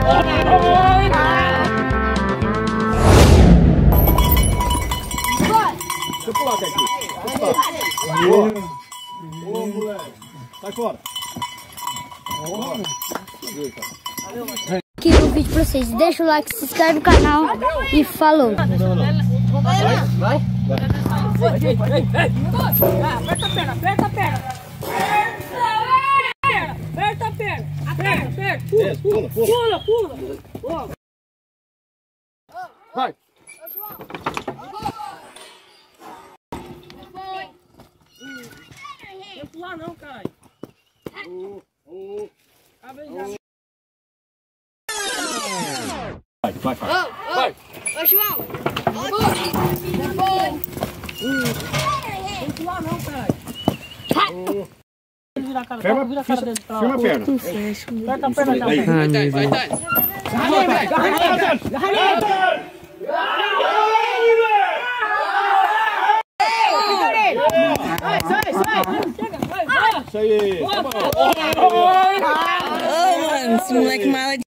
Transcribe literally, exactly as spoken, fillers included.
Deixa eu pular, aqui. Ô, ô, moleque. Sai fora. Aqui no vídeo pra vocês. Deixa o like, se inscreve no canal e falou. Vai, vai. Aperta a perna, aperta a perna. Aperta a perna. Aperta, aperta. Pula, pula. Pula, pula. Vai. Não pular não, caralho. Vai, vai, vai. Ô, Vai. ô, João. Não pular não, caralho. Vira a cara, Firma, vira a cara dele pra lá. firma a perna. Aperta a perna já. Aí. Vai, vai, vai. Sai, sai, sai. Chega, vai, vai. Isso aí. Ô, mano, esse moleque mala